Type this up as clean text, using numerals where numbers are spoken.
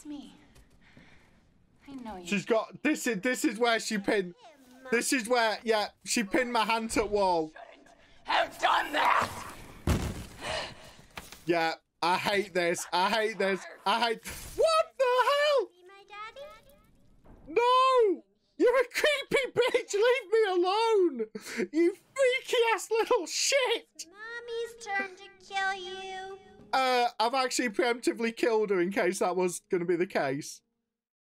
It's me. I know you. She's got this is where she pinned. This is where, yeah, she pinned my hand to the wall. Have done that. Yeah, I hate this. I hate this. I hate. What the hell? No! You're a creepy bitch. Leave me alone. You freaky ass little shit. Mommy's turn to kill you. I've actually preemptively killed her in case that was going to be the case.